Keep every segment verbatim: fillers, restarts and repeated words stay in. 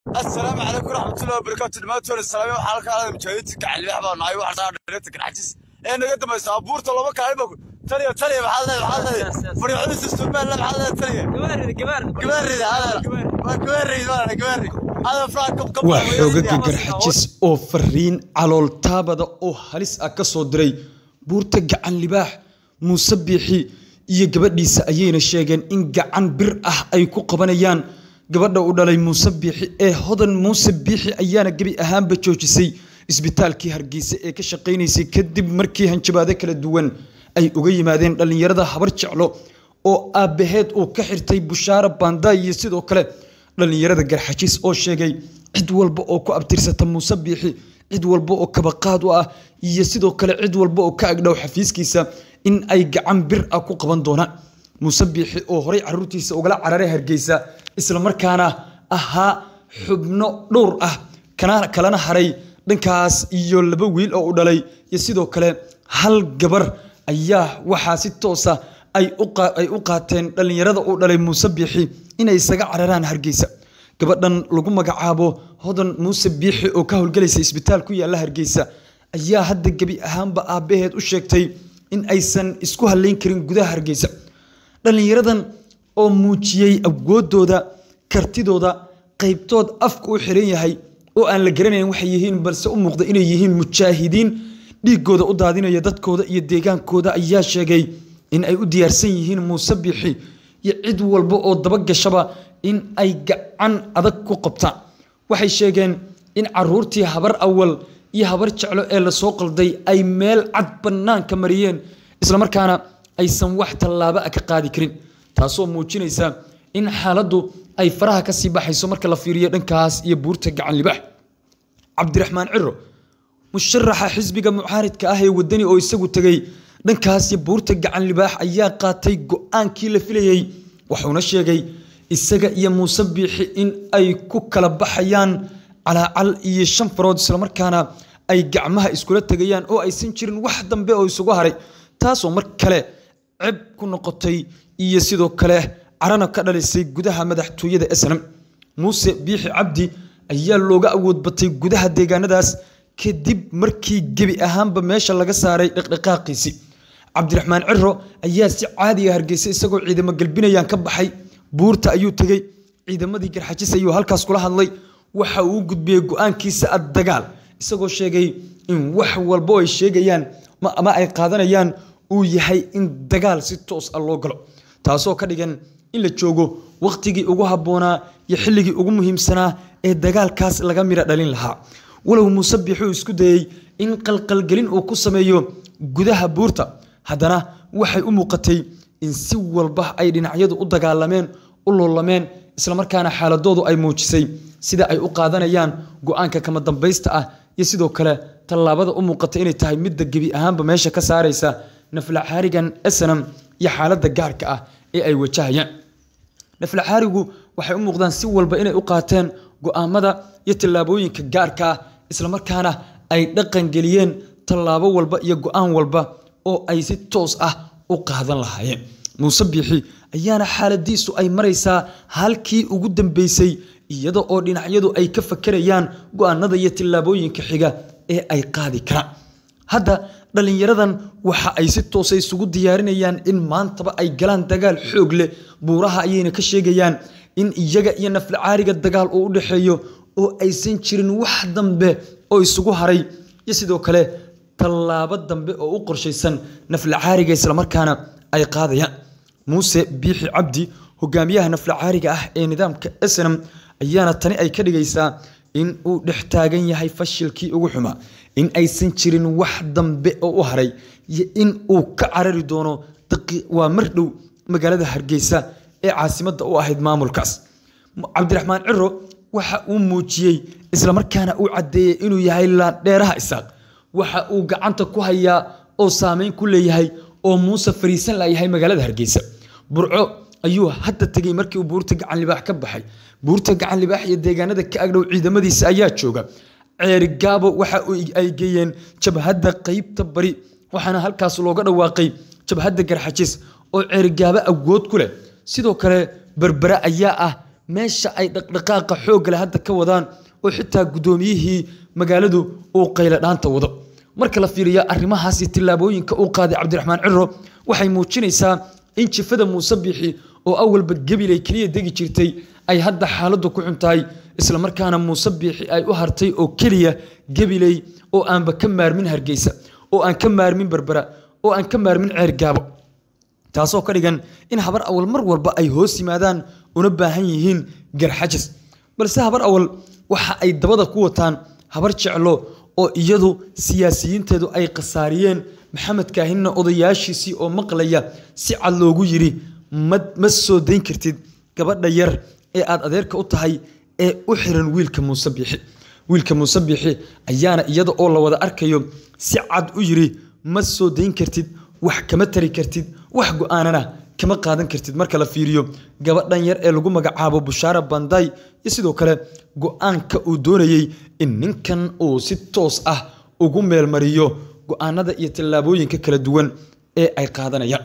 السلام عليكم ورحمة الله وبركاته. ما تقول السلام وحالك على مجاهدتك على البحر ناي واحد صار دريتك العجز. أنا قد ما يصابور طلع ما كان يبغى تري تري بحال بحال فري عدس السلمان لا بحال تري. كبار كبار كبار هذا كبار هذا كبار هذا فراق كم كم. وحوجك الجرحجس أو فرين على التابة أو هلس أكسر دري بورتج عن لباح مسبحي يجبر سأيين الشيء إن عن برأة أي كوكبانيان gabadha u dhalay Muusabixi ee hodan Muusabixi ayaana gabi ahaan ba joojisay isbitaalkii Hargeysa ee ka shaqeynaysay kadib markii hanjabaado kala duwan ay uga yimaadeen dhalinyarada habar jeclo oo aabaheed uu ka xirtay Bushaara Banda iyo sidoo kale dhalinyarada garxajis oo sheegay cid walba oo ku abtirsata Muusabixi cid walba oo kabaqaad u ah iyo sidoo kale cid walba oo ka agdhow xafiiskiisa in ay gacan bir ah ku qaban doonaan Muusabixi oo horay carruurtiisa uga cararay Hargeysa isla markaana ahaa xubno dhowr ah kana kalana haray dhankaas iyo laba wiil oo u dhalay iyo sidoo kale hal gabar ayaa waxa si toos ah ay u ay u qaateen dhalinyarada u dhalay Muusabixi inay isaga cararaan Hargeysa gabadhan lagu magacaabo hodan Muusabixi oo ka howlgalaysa isbitaal ku yaala Hargeysa ayaa hadda gabi ahaanba aabaheed u sheegtay in aysan isku haleyn karin gudaha Hargeysa dhalinyaradan oo muujiyay awoodooda kartidooda qaybtood afka u xiran yahay oo aan la garanayn waxay yihiin balse u muuqda inay yihiin mujaahidiin dhiigooda u daadinaya dadkooda iyo deegaankooda ayaa sheegay in ay u diyaarsan yihiin Muusabixi iyo cid walba oo daba gashaba in ay gacan adag ku qabtaan waxay sheegeen in caruurtii habar awal iyo habar jeclo ee la soo qalday ay meel cad banaanka mariyeen isla markaana aysan wax tallaabo ka qaadi karin taasoo muujinaysa in xaaladdu ay faraha ka sii baxayso marka la fiiriyo dhankaas iyo buurta gacan libax Cabdiraxmaan Ciro musharaxa xisbiga mucaaridka ah ee wadani oo isagu tagay dhankaas iyo buurta gacan libax ayaa qaatay go'aankii la filayay wuxuuna sheegay isaga iyo Muusabixi in ay ku kala baxayaan calaacal iyo shan farood isla markaana ay gacmaha iskula tagayaan oo aysan jirin wax dambe oo isugu haray taasoo mar kale cib ku noqotay iyo sidoo kale carana ka dhalisay gudaha madaxtooyada S N M Muusabixi Cabdi ayaa looga awood batay gudaha deegaanadaas kadib markii gabi ahaanba meesha laga saaray dhaqdhaqaaqiisi Cabdiraxmaan Ciro ayaa si caadi ah Hargeysa isagoo ciidamo galbinayaan ka baxay buurta ayuu tagay ciidamadii garxajis ayuu halkaas kula hadlay waxa uu gudbiyay go'aankiisa ad dagaal isagoo sheegay in wax walba ay sheegayaan ma ay qaadanayaan uu yahay in dagaal si toos ah loo galo taasoo ka dhigan in la joogo waqtigii ugu haboonaa iyo xilligii ugu muhiimsanaa ee dagaalkaas laga mira dhalin lahaa walow Muusabixi isku dayay in qalqal gelin uu ku sameeyo gudaha buurta haddana waxay u muuqatay in si walba ay dhinacyadu u dagaalameen u loolameen isla markaana xaaladoodu ay muujisay sida ay u qaadanayaan go'aanka kama dambaysta ah iyo sidoo kale tallaabada u muuqatay inay tahay mid gabi ahaanba meesha ka saaraysa nafla xarigan S N M iyo xaaladda gaarka ah ee ay wajahayaan nafla xarigu waxay u muuqdaan si walba inay u qaateen go'aamada iyo tallaabooyinka gaarka ah isla markaana ay dhaqan geliyeen tallaabo walba iyo go'aan walba oo ay si toos ah u qaadan lahaayeen Muusabixi ayaana xaaladiisu ay maraysaa halkii ugu dambeysay iyada oo dhinacyadu ay ka fakarayaan go'aanada iyo tallaabooyinka xiga ee ay qaadi karaan hadda dhalinyaradan waxa ay si toos ah isugu diyaarinayaan in maantaba ay galaan dagaal xoog leh buuraha ayayna ka sheegayaan in iyaga iyo nafla caariga dagaal uu u dhaxeeyo oo aysan jirin wax dambe oo isugu haray iyo sidoo kale tallaabo dambe oo u qorshaysan nafla caariga isla markaana ay qaadayaan Muusabixi Cabdi hogaamiyaha nafla caariga ah ee nidaamka S N M ayaana tani ay ka dhigaysaa in uu dhex taagan yahay fashilkii ugu xumaa in aysan jirin wax dambe oo u haray iyo in uu ka carari doono waa mar dhow magaalada Hargeysa ee caasimadda u ahayd maamulkaas Cabdiraxmaan Ciro waxa uu muujiyay isla markaana uu cadeeyay inuu yahay la dheeraha isaaq waxa uu gacanta ku hayaa oo saameyn ku leeyahay oo Muuse fariisan la yahay magaalada Hargeysa burco ayuu hadda tagay markii uu buurta gacan libax ka baxay buurta gacan libax iyo deegaanada ka agdhow ciidamadiisa ayaa jooga ceer gaabo waxa ay geeyeen jabhadda qaybta bari waxaana halkaas looga dhawaaqay jabhadda garxajis oo ceer gaabo awood ku leh sidoo kale berbera ayaa ah meesha ay dhaqdhaqaaqa xoog leh hadda ka wadaan oo xitaa gudoomiyihii magaaladu uu qayla dhaanta wado marka la fiiriyo arrimahaas iyo tilaabooyinka uu qaaday Cabdiraxmaan Ciro waxay muujinaysaa in jifada Muuse Biixi oo awalba gabilay kaliya degi jirtay ay hadda xaaladdu ku xuntahay isla markaana Muuse Biixi ay u hartay oo kaliya gabilay oo aanba ka maarmin Hargeysa oo aan ka maarmin Berbera oo aan ka maarmin Ceergaabo taasoo ka dhigan in habar awal mar walba ay hoos yimaadaan una baahan yihiin garxajis balse habar awal waxa ay dabada ku wataan habar jeclo oo iyadu siyaasiyiinteedu ay qasaariyeen maxamed kaahinna odayaashiisii oo maqlaya si cad loogu yiri ma soo dayn kartid gabadha yar ee aad adeerka u tahay ee u xiran wiilka Muuse Biixi wiilka Muuse Biixi ayaana iyada oo la wada arkayo si cad u yiri ma soo dayn kartid wax kama tari kartid wax go'aanana kama qaadan kartid marka la fiiriyo gabadhan yar ee lagu magacaabo Bushaara Banday iyo sidoo kale go'aanka uu doonayay in ninkan uu si toos ah ugu meel mariyo go'aanada iyo tilaabooyinka kala duwan ee ay qaadanayaan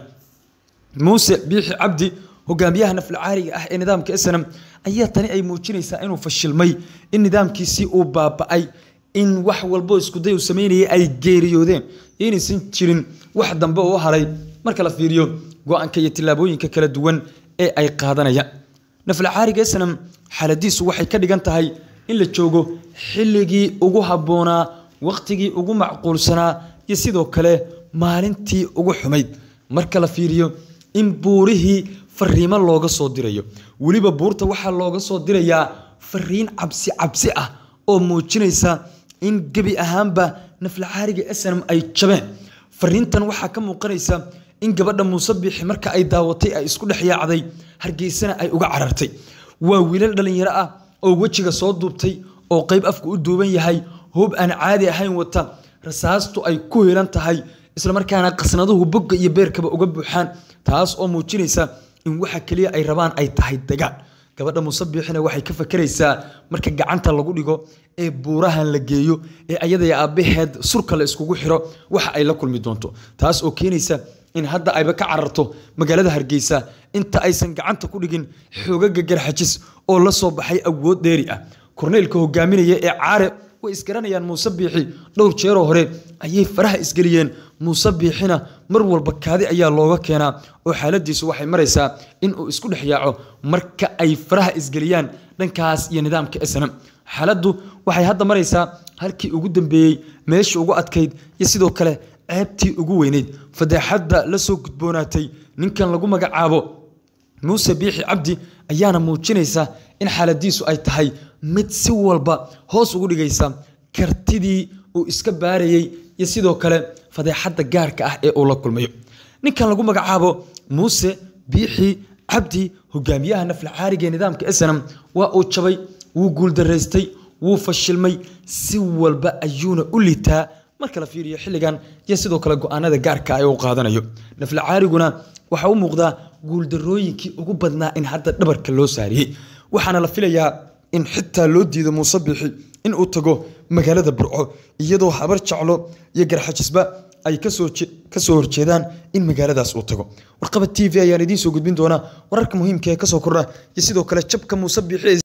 Muuse Biixi Cabdi hogaamiyaha nafl caariga ah ee nidaamka S N M ayaa tani ay muujinaysaa inuu fashilmay in nidaamkiisii uu baaba'ay in wax walba isku day uu sameynayay ay geeriyoodeen inaysan jirin wax dambe oo haray marka la fiiriyo go'aanka iyo tilaabooyinka kala duwan ee ay qaadanayaan nafl caariga S N M xaaladiisu waxay ka dhigan tahay in la joogo xilligii ugu habboonaa waqtigii ugu macquulsanaa iyo sidoo kale maalintii ugu xumayd marka la fiiriyo in buurihii fariimo looga soo dirayo waliba buurta waxa looga soo dirayaa fariin cabsi cabsi ah oo muujinaysa in gabi ahaanba nafl caariga S N M ay jabeen fariintan waxa ka muuqanaysa in gabadha Muuse Biixi marka ay daawatay ay isku dhaxyaacday Hargeysana ay uga carartay waa wiilal dhalinyaro ah oo wajiga soo duubtay oo qayb afku u duuban yahay hub aan caadi ahayn wata rasaastu ay ku heelan tahay isla markaana qasnaduhu bogga iyo beerkaba uga buuxaan taas oo muujinaysa in waxa kaliya ay rabaan ay tahay dagaal gabadha Muuse Biixina waxay ka fakaraysaa marka gacanta lagu dhigo ee buurahan la geeyo ee ayada iyo aabaheed surka la iskugu xiro waxa ay la kulmi doonto taas oo keenaysa in hadda ayba ka cararto magaalada Hargeysa inta aysan gacanta ku dhigin xoogaga garxajis oo la soo baxay awood dheeri ah korneelka hogaaminaya ee caare way isgaranayaan Muuse Biixi dhowr jeer hore ayay faraha isgaliyeen Muuse Biixina mar walba kaadi ayaa looga keenaa oo xaaladiisu waxay maraysaa in uu isku dhaxyaaco marka ay faraha isgaliyaan dhankaas iyo nidaamka S N M xaaladdu waxay hadda maraysaa halkii ugu dambeeyay meeshii ugu adkayd iyo sidoo kale ceebtii ugu weyneyd fadeexada la soo gudboonaatay ninkan lagu magacaabo Muuse Biixi Cabdi ayaana muujinaysa in xaaladiisu ay tahay mid si walba hoos ugu dhigaysa kartidii uu iska baarayay iyo sidoo kale fadeexada gaarka ah ee uu la kulmayo ninkan lagu magacaabo Muuse Biixi Cabdi hogaamiyaha nafl caariga nidaamka S N M waa uu jabay wuu guul dareystay wuu fashilmay si walba ayuuna u liitaa marka la fiiriyo xilligan iyo sidoo kale go'aanada gaarka ah ee uu qaadanayo nafl caariguna waxa uu muuqdaa guul darooyinkii ugu badnaa in hadda dhabarka loo saariyay waxaana la filayaa in xitaa loo diido Muuse Biixi in uu tago magaalada Burco iyadoo habar jeclo iyo garxajisba ay ka soo ka soo horjeedaan in magaaladaas uu tago warqaba T V ayaan idin soo gudbin doona wararka muhiimka ah ka soo kordha iyo sidoo kale jabka Muuse Biixi